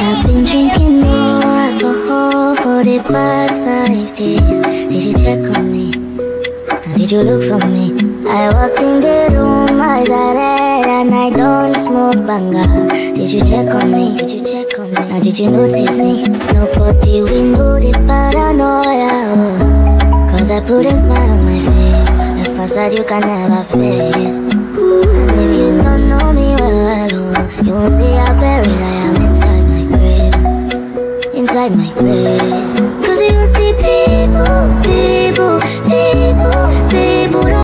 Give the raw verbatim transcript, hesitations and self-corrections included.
I've been drinking more alcohol for the past five days. Did you check on me? Now did you look for me? I walked in the room, eyes are red, and I don't smoke banga. Did you check on me? Did you check on me? Now did you notice me? Nobody will know the paranoia, oh. Cause I put a smile on my face, a facade you can never face. And if you don't know me well, oh, you won't see how buried I am inside my grave. Inside my grave.